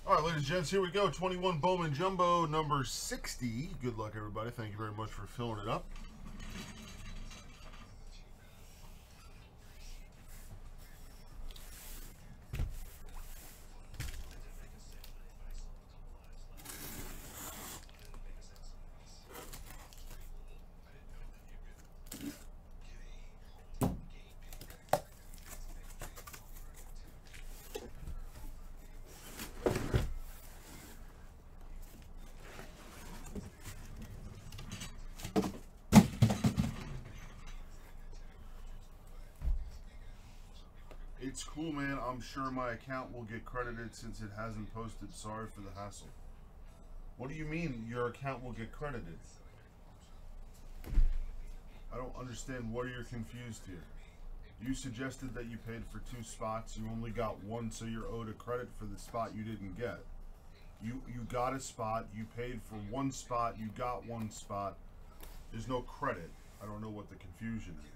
All right, ladies and gents, here we go. 21 Bowman Jumbo, number 60. Good luck, everybody. Thank you very much for filling it up. It's cool, man. I'm sure my account will get credited since it hasn't posted. Sorry for the hassle. What do you mean your account will get credited? I don't understand what you're confused here. You suggested that you paid for 2 spots. You only got 1, so you're owed a credit for the spot you didn't get. You got a spot. You paid for 1 spot. You got 1 spot. There's no credit. I don't know what the confusion is.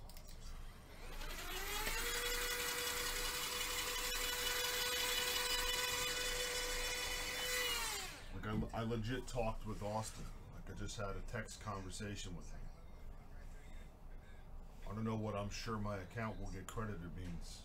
I legit talked with Austin. Like, I just had a text conversation with him. I don't know what I'm sure my account will get credited means.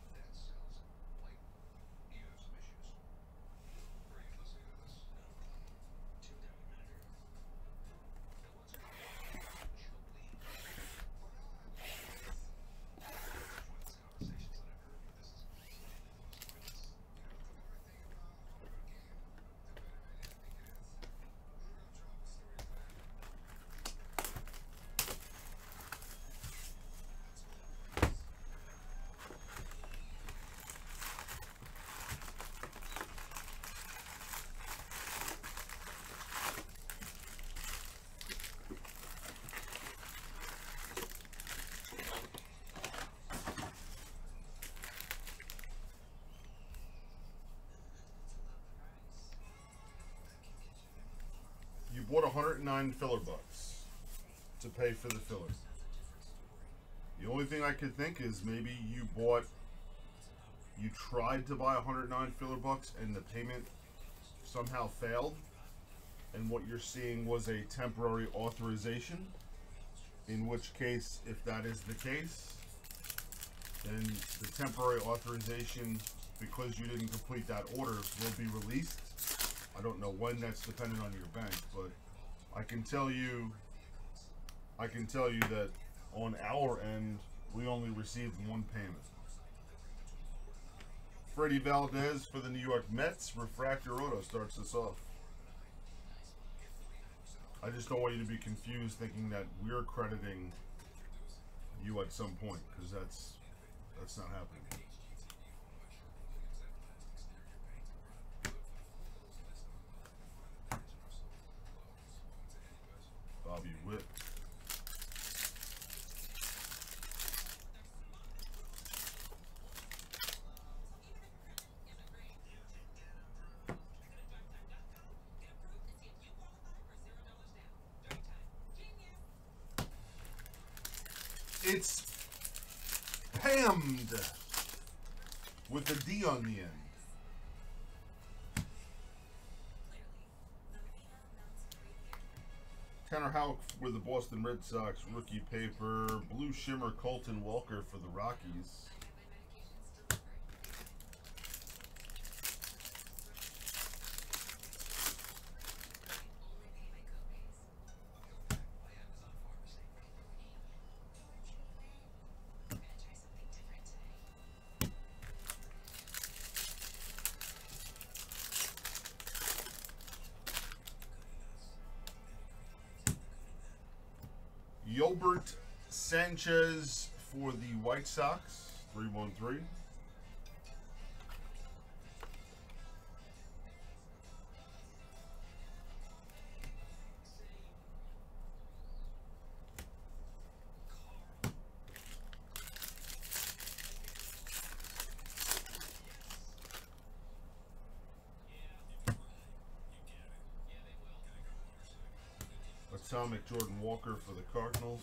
You bought 109 filler bucks to pay for the filler. The only thing I could think is maybe you tried to buy 109 filler bucks and the payment somehow failed, and what you're seeing was a temporary authorization, in which case, if that is the case, then the temporary authorization, because you didn't complete that order, will be released. I don't know when. That's dependent on your bank, but I can tell you that on our end, we only received 1 payment. Freddie Valdez for the New York Mets. Refractor Auto starts us off. I just don't want you to be confused thinking that we're crediting you at some point, because that's not happening. Bobby Witt. It's Pammed with a D on the end. Tanner Houck with the Boston Red Sox, rookie paper. Blue Shimmer Colton Walker for the Rockies. Yolbert Sanchez for the White Sox, 313. Atomic Jordan Walker for the Cardinals.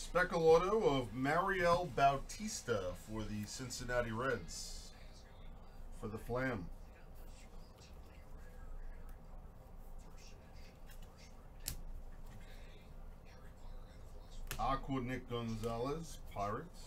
Speckle auto of Mariel Bautista for the Cincinnati Reds for the Flam. Aqua Nick Gonzalez, Pirates.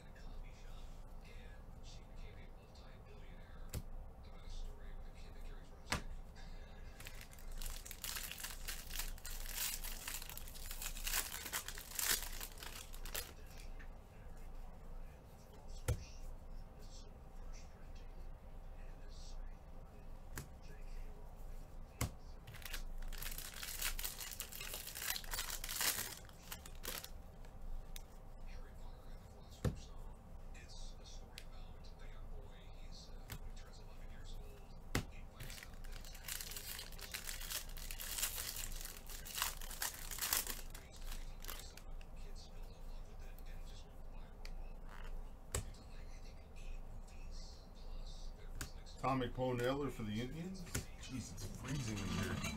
Atomic Poe Naylor for the Indians. Jeez, it's freezing in here.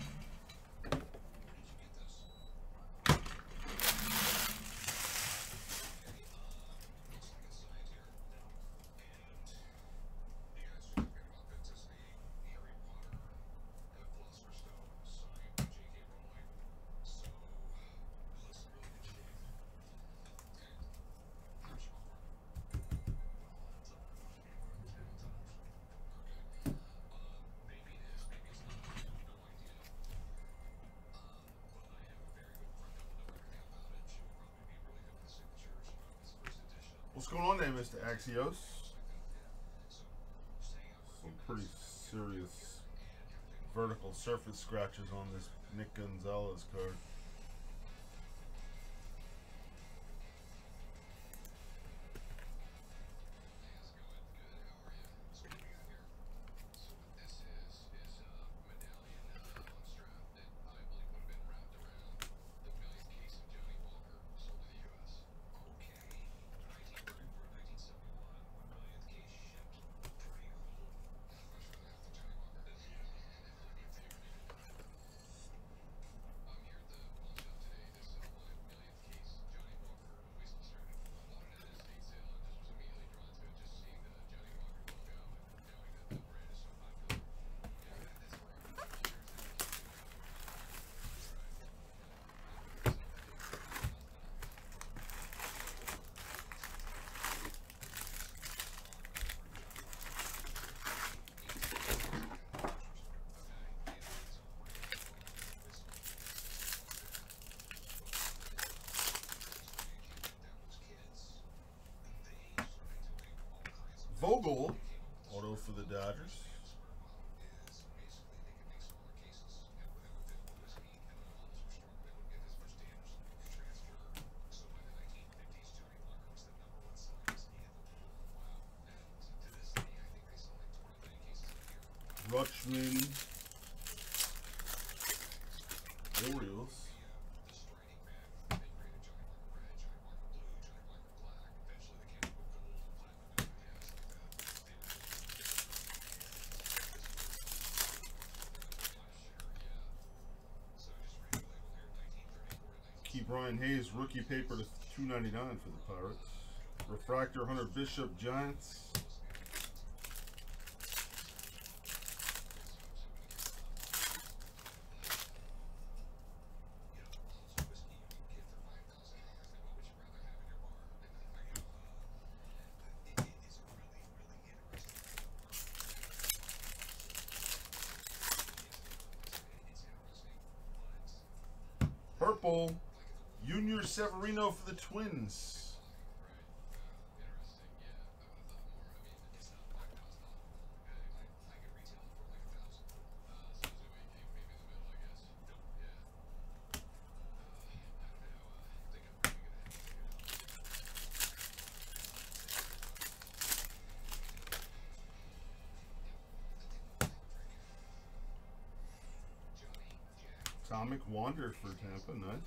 What's going on there, Mr. Axios? Some pretty serious vertical surface scratches on this Nick Gonzalez card. Vogel, auto for the Dodgers. Rutschman, Orioles. Brian Hayes, rookie paper to $2.99 for the Pirates. Refractor, Hunter Bishop, Giants. Purple, Junior Severino for the Twins. Atomic Wander for Tampa, nice.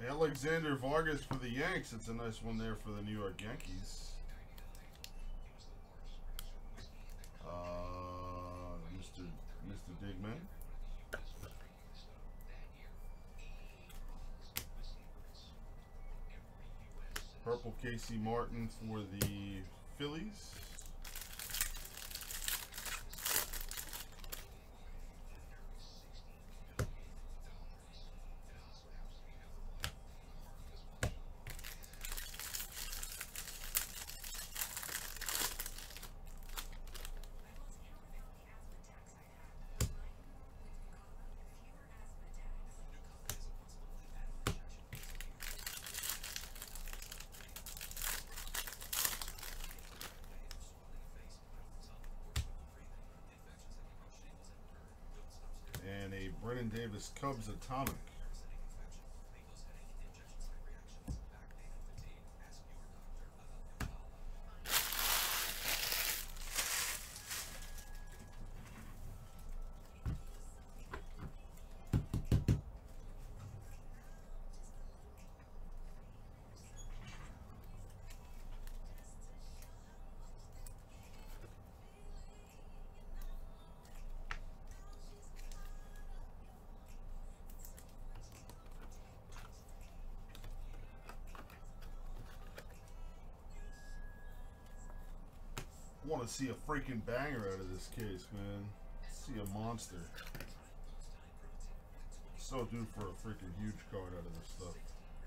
Alexander Vargas for the Yanks. It's a nice one there for the New York Yankees. Mr. Digman. Purple Casey Martin for the Phillies. And a Brennan Davis Cubs Atomic. I want to see a freaking banger out of this case, man. See a monster. So due for a freaking huge card out of this stuff.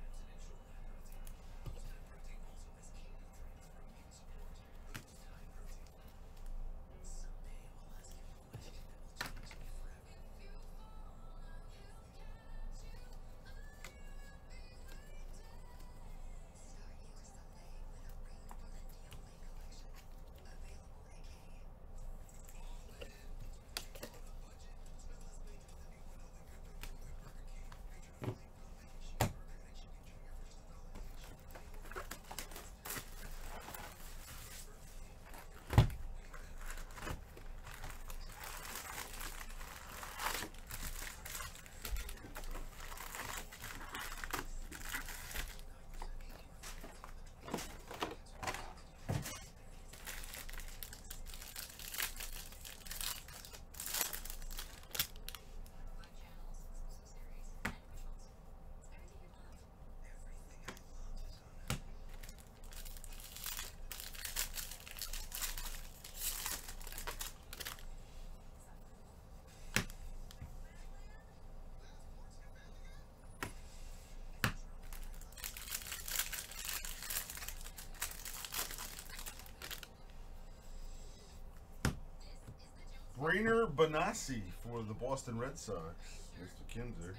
Brainer Banassi for the Boston Red Sox, Mr. Kinzer.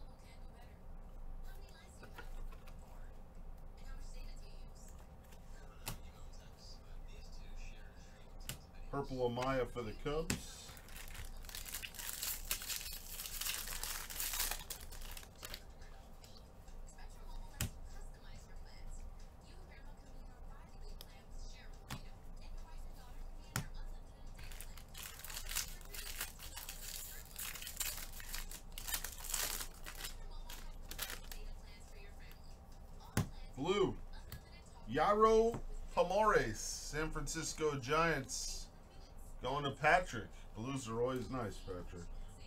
Purple Amaya for the Cubs. Blue, Yaro Palmares, San Francisco Giants, going to Patrick. Blues are always nice, Patrick.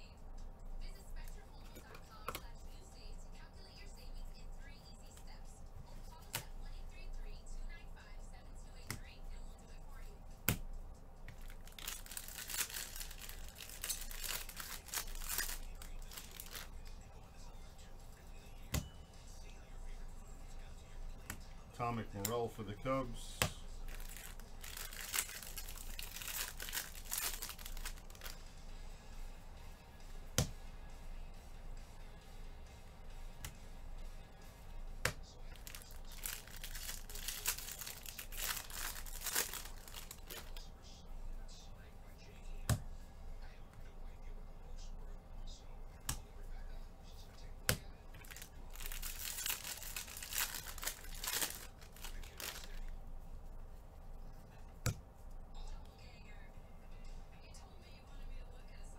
Atomic Morel for the Cubs.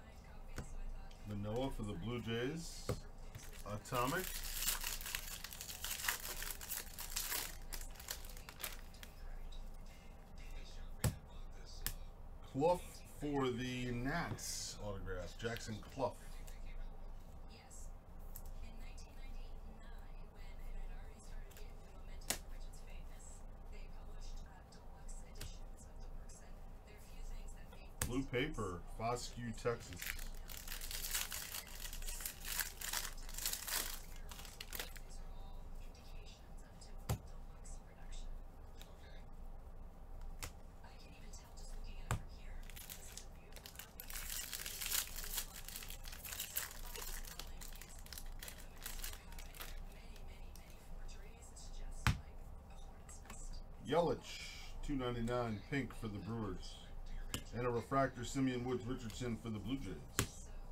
Manoah for the Blue Jays. Atomic. Clough for the Nats autograph. Jackson Clough. Blue paper, Foscue, Texas. Yelich, $2.99 pink for the Brewers. And a refractor, Simeon Woods Richardson for the Blue Jays.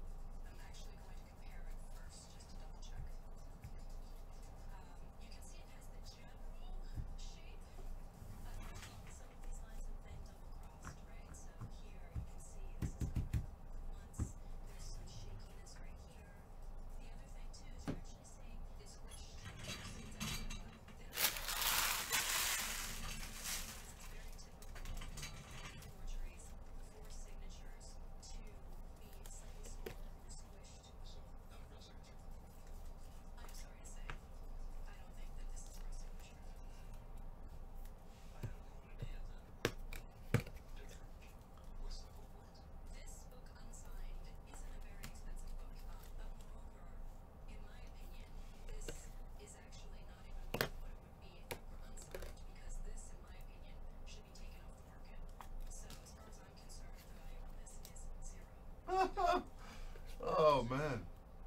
Oh man,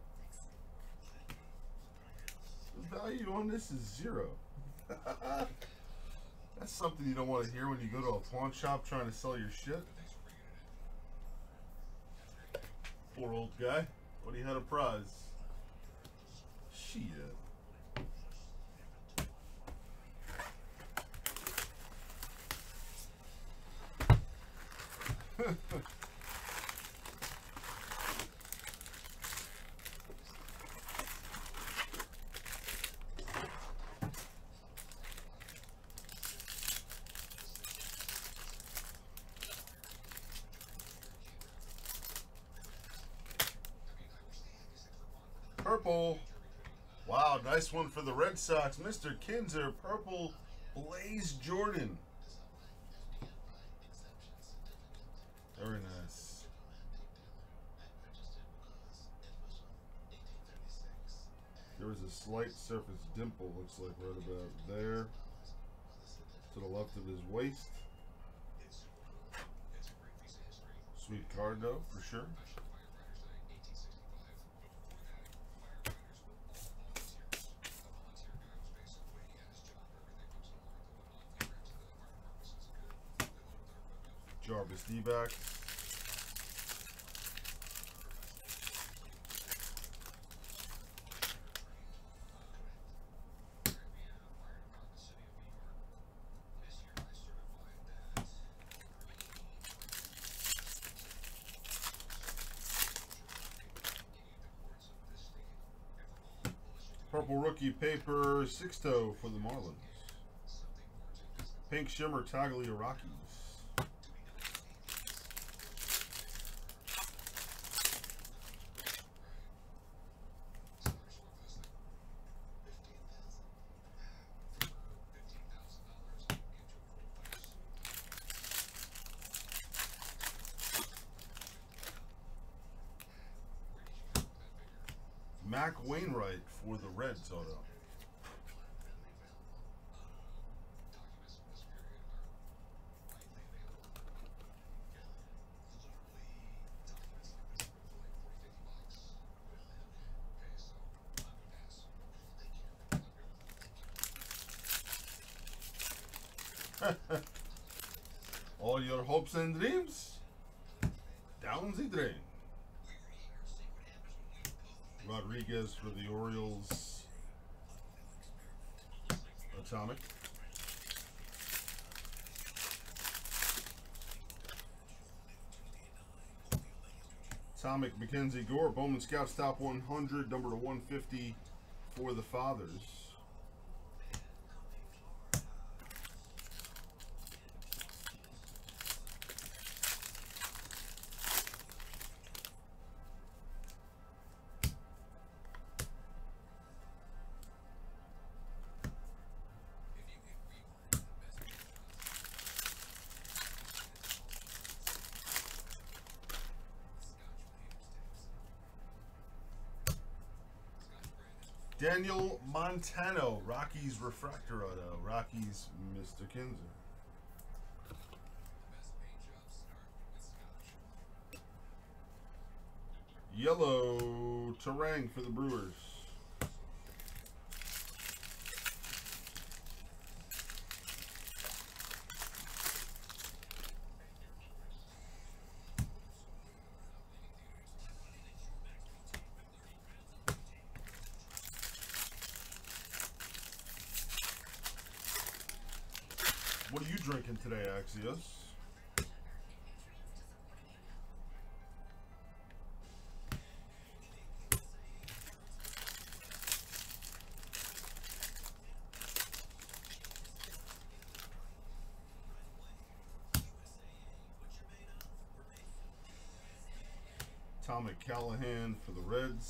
the value on this is 0. That's something you don't want to hear when you go to a pawn shop trying to sell your shit. Poor old guy, but he had a prize. Shit. Purple. Wow, nice one for the Red Sox. Mr. Kinzer, purple Blaze Jordan. Very nice. There was a slight surface dimple, looks like right about there, to the left of his waist. Sweet card though, for sure. Jarvis D-backs. Purple rookie paper, Sixto for the Marlins. Pink shimmer Tagliarakis. Mac Wainwright for the Reds auto. All your hopes and dreams down the drain. Rodriguez for the Orioles. Atomic. Atomic Mackenzie Gore, Bowman Scouts Top 100, number to 150 for the Fathers. Daniel Montano, Rockies refractor auto. Rockies, Mr. Kinzer. Yellow Terang for the Brewers. What are you drinking today, Axios? Tommy Callahan for the Reds.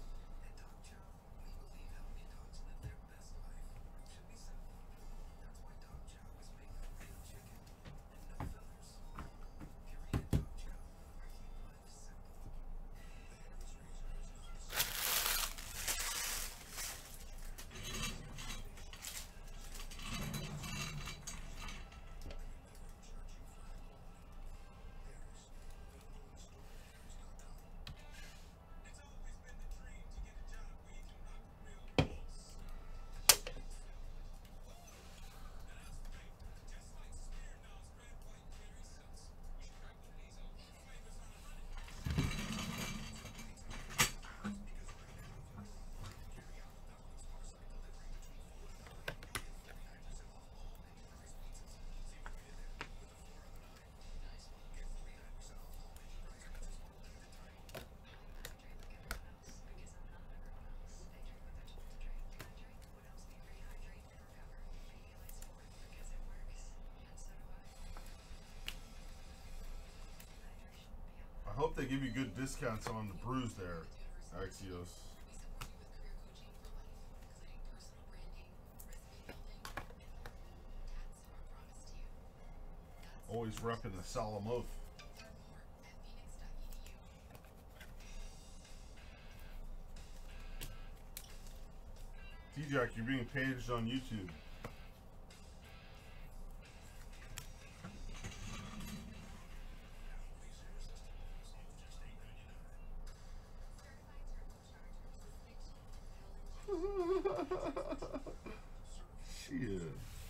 I hope they give you good discounts on the brews there, Axios. Always repping the Solemn Oath. T-Jack, you're being paged on YouTube. Shit.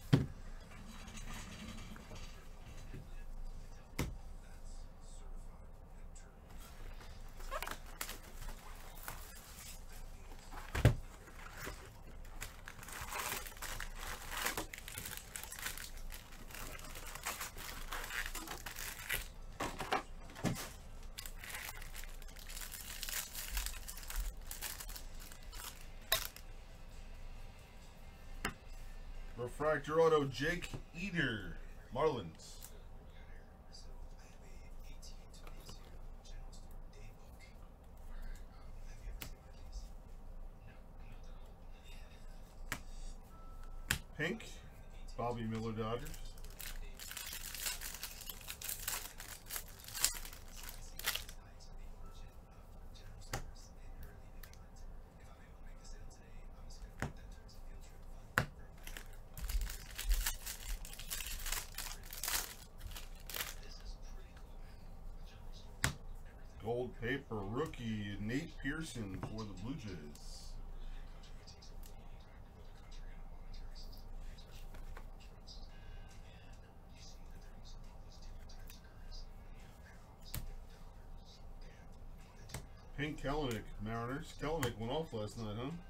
Refractor auto, Jake Eder, Marlins. Pink, Bobby Miller, Dodgers. Gold paper rookie, Nate Pearson for the Blue Jays. Pink Kelenic, Mariners. Kelenic went off last night, huh?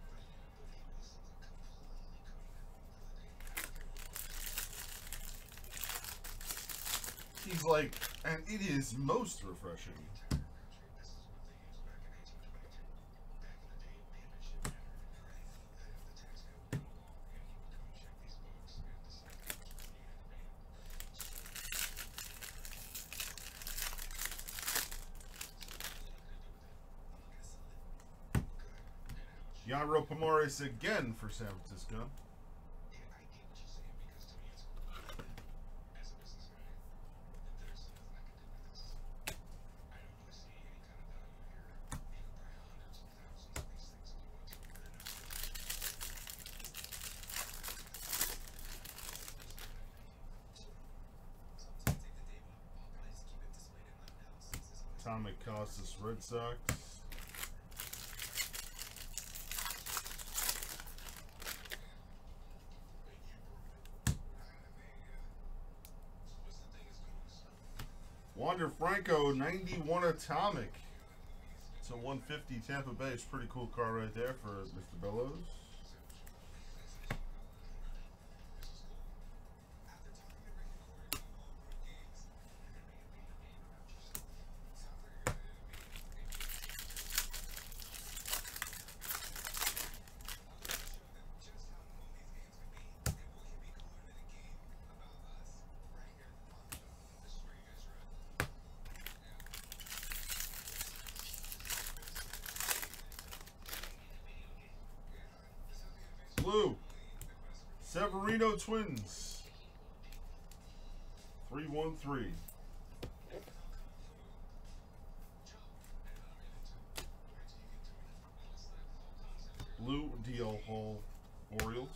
He's like, and it is most refreshing. Yairo Pomares again for San Francisco. Atomic Costas, Red Sox. Wander Franco, 91 Atomic. So 150 Tampa Bay is pretty cool car right there for Mr. Bellows. Blue, Severino Twins, 313. Blue, DL Hall, Orioles.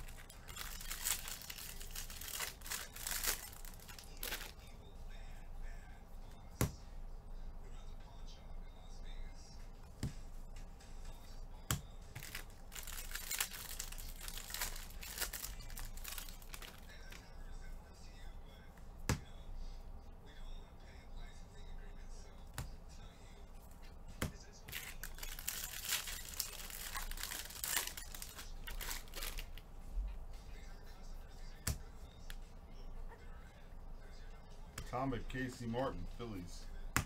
Atomic Casey Martin, Phillies.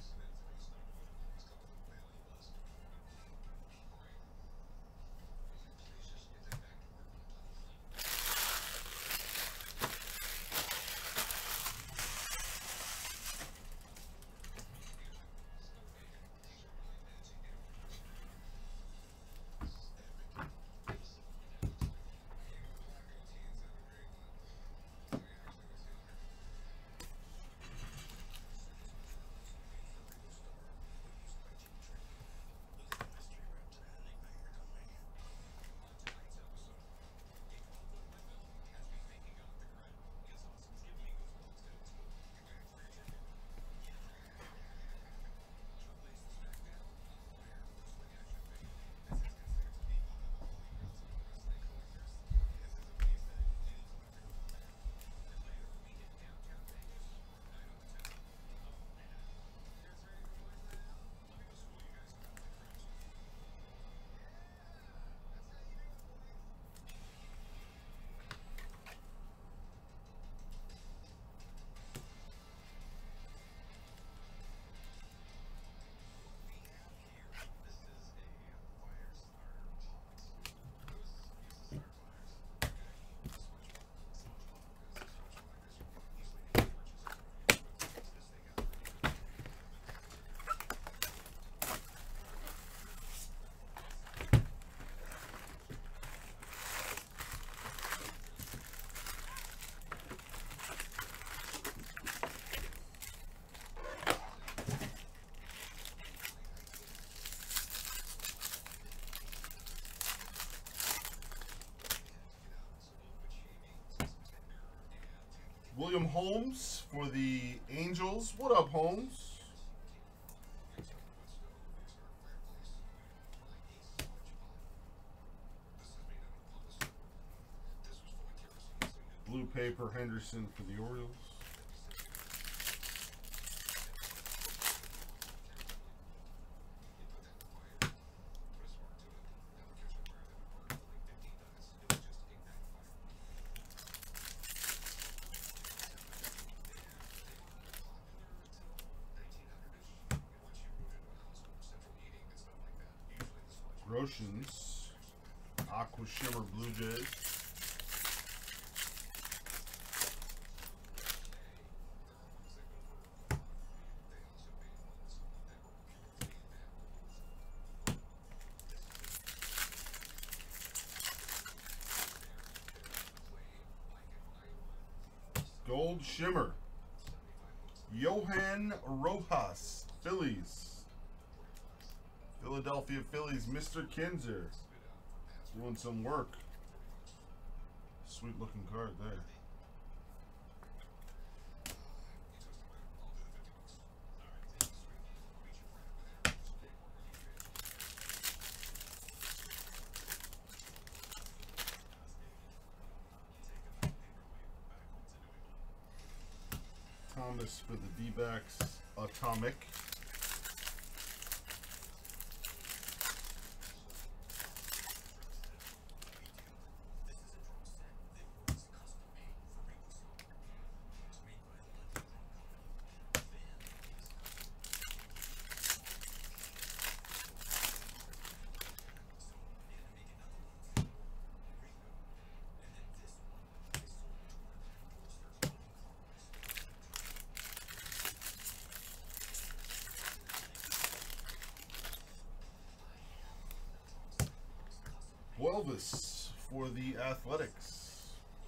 William Holmes for the Angels. What up, Holmes? Blue paper Henderson for the Orioles. Groshans, Aqua Shimmer Blue Jays. Gold Shimmer, Johan Rojas, Phillies. Philadelphia Phillies, Mr. Kinzer. Doing some work. Sweet looking card there. Thomas for the D-backs. Atomic. Elvis for the Athletics.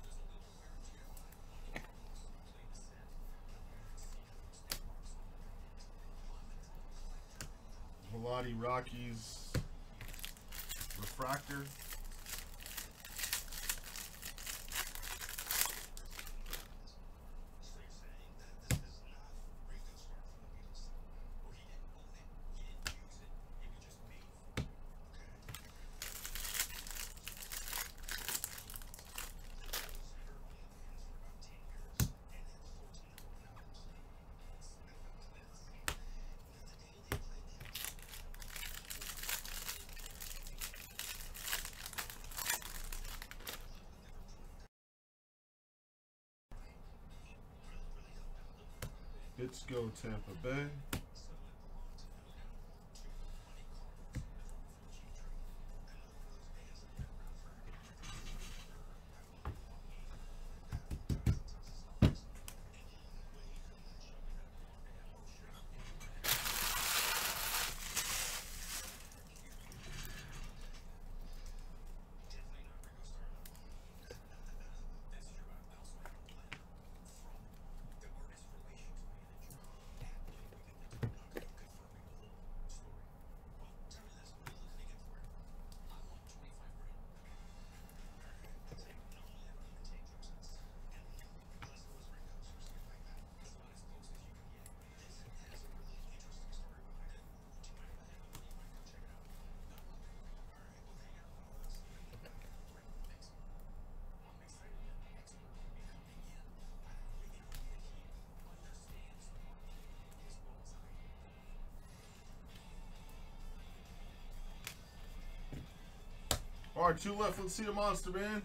Velocity Rockies refractor. Let's go Tampa Bay. All right, 2 left. Let's see a monster, man.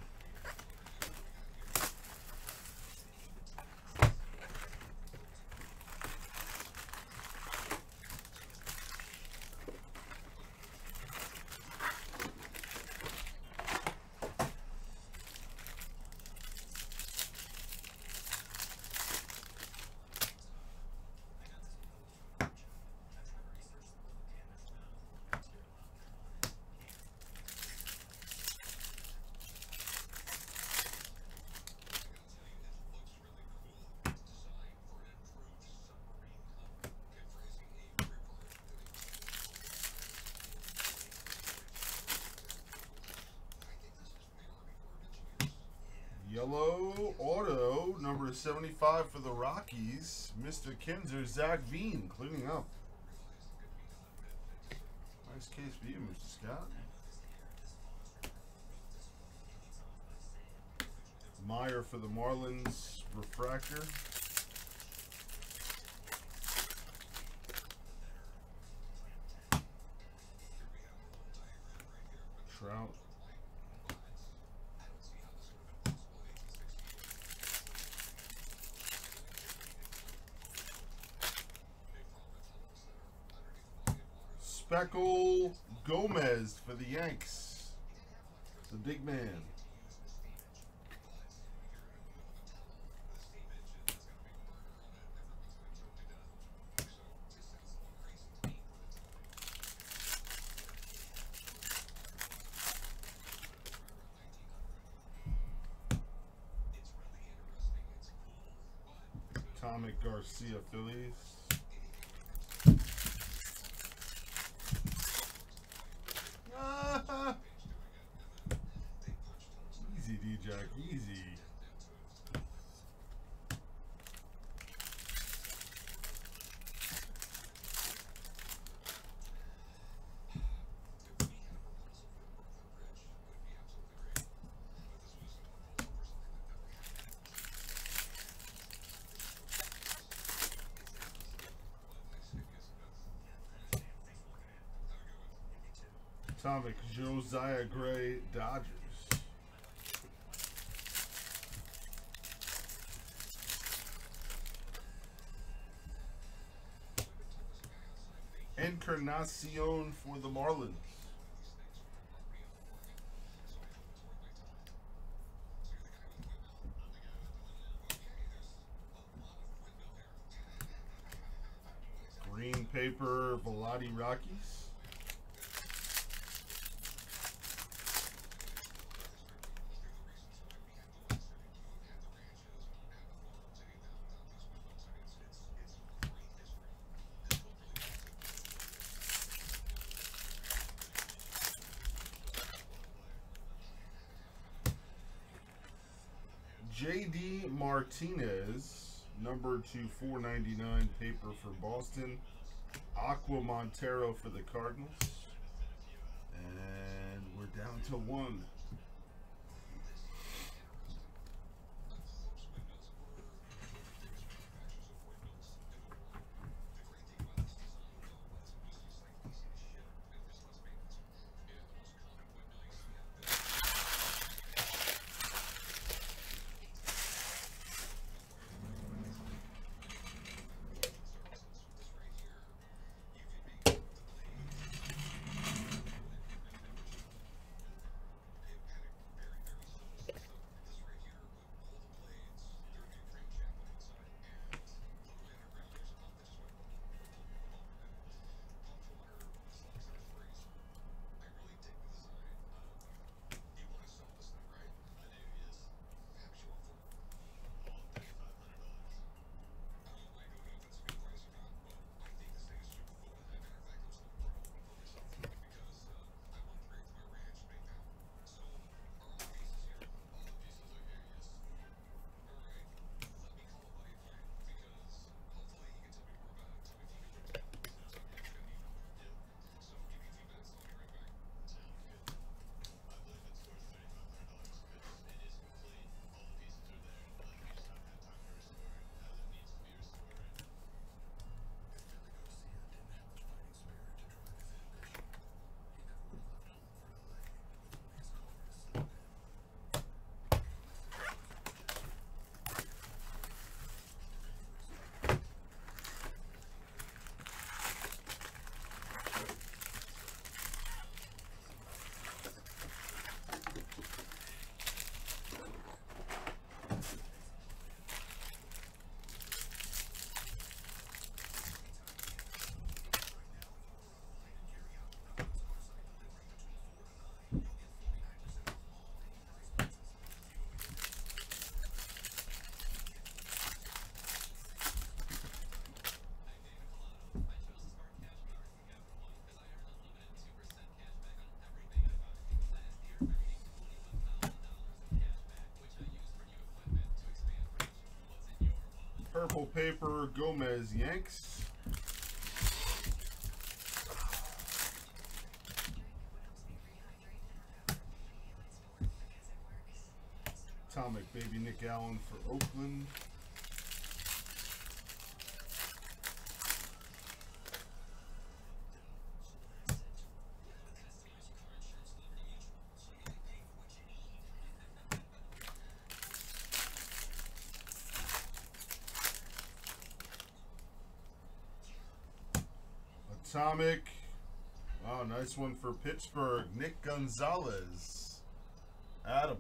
Yellow auto, number 75 for the Rockies. Mr. Kinzer, Zach Veen, cleaning up. Nice case for you, Mr. Scott. Meyer for the Marlins, refractor. Trout. Speckle Gomez for the Yanks. The big man. Atomic Garcia Phillies. Easy, D-Jack, easy. Atomic Josiah Gray, Dodgers. Encarnacion for the Marlins. Green paper, Velati Rockies. J.D. Martinez, number 2/499 paper for Boston. Aqua Montero for the Cardinals. And we're down to one. Purple paper, Gomez Yanks. Atomic baby Nick Allen for Oakland. Atomic. Oh, nice one for Pittsburgh. Nick Gonzalez. Adam.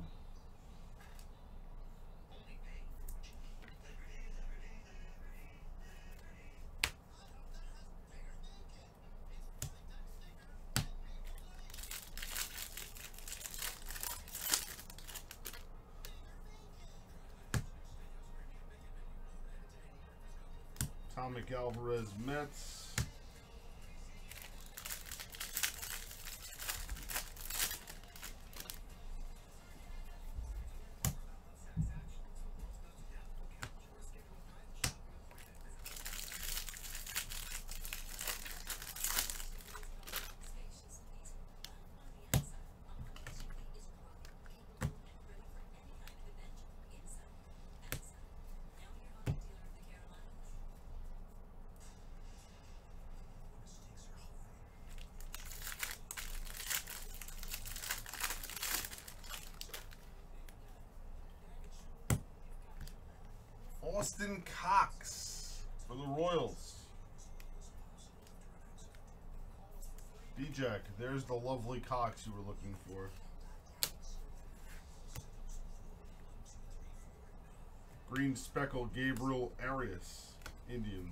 Atomic Alvarez Mets. Austin Cox for the Royals. D-Jack, there's the lovely Cox you were looking for. Green Speckle, Gabriel Arias, Indians.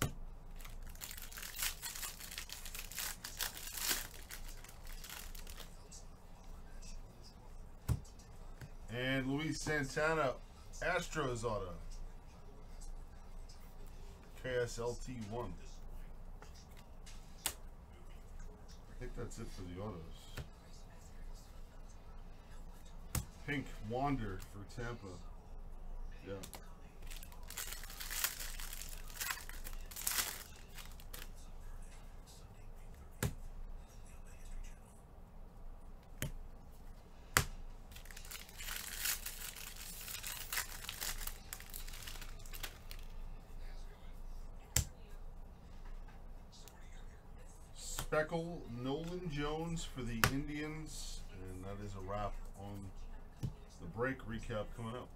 And Luis Santana, Astros auto. KSLT 1. I think that's it for the autos. Pink Wander for Tampa. Yeah. Speckle, Nolan Jones for the Indians, and that is a wrap on the break recap coming up.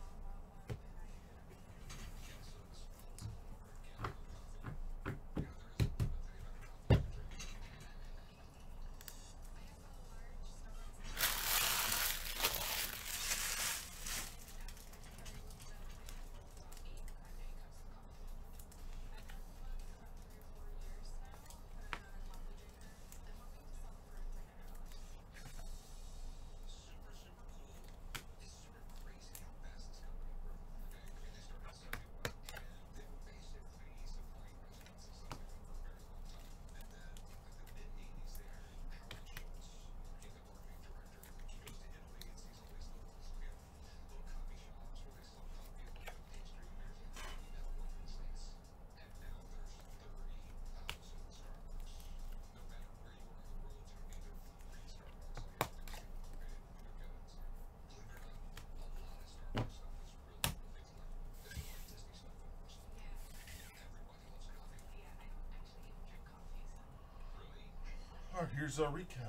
All right, here's our recap.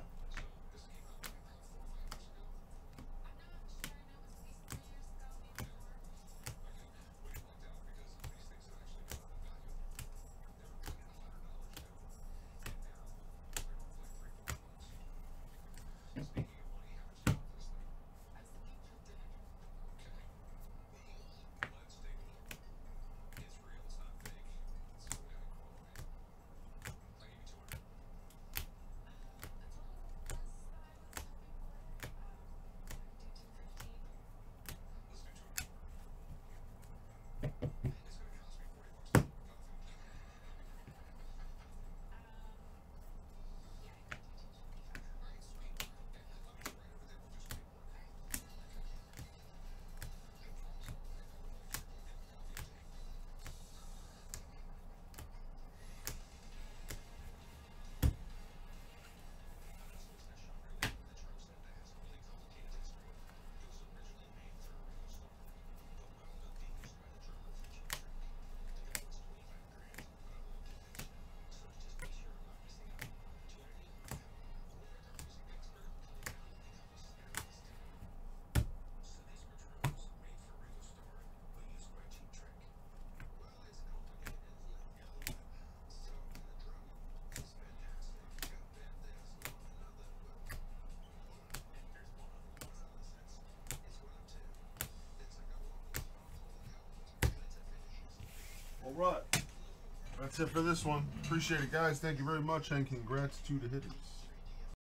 All right. That's it for this one. Appreciate it, guys. Thank you very much, and congrats to the hitters.